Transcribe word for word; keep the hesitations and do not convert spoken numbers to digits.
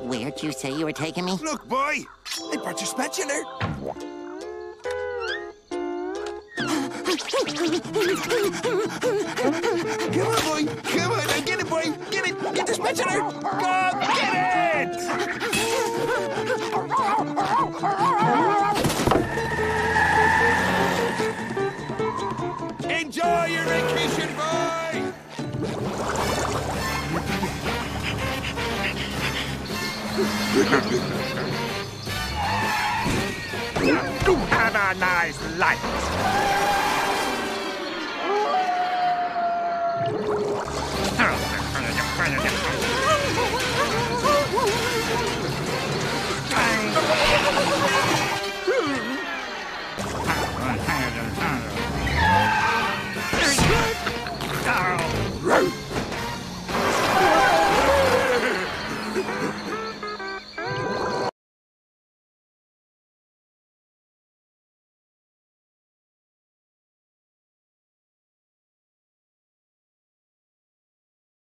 Where'd you say you were taking me? Look, boy, I brought your spatula. Come on, boy. Come on, now get it, boy. Get it. Get the spatula. Go get it. Enjoy your vacation, boy. Have a nice life.